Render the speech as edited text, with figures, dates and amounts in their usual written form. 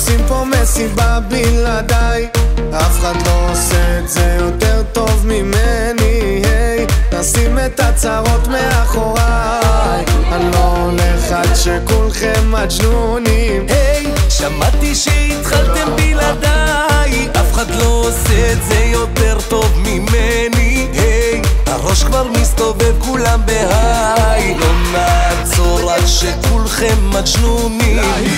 עושים פה מסיבה בלעדיי, אף אחד לא עושה את זה יותר טוב ממני. היי, נשים את הצרות מאחוריי, אני לא הולך עד שכולכם מג'נונים. היי, שמעתי שהתחלתם בלעדיי, אף אחד לא עושה את זה יותר טוב ממני. היי, הראש כבר מסתובב, כולם בהיי, לא נעצור עד שכולכם מג'נונים.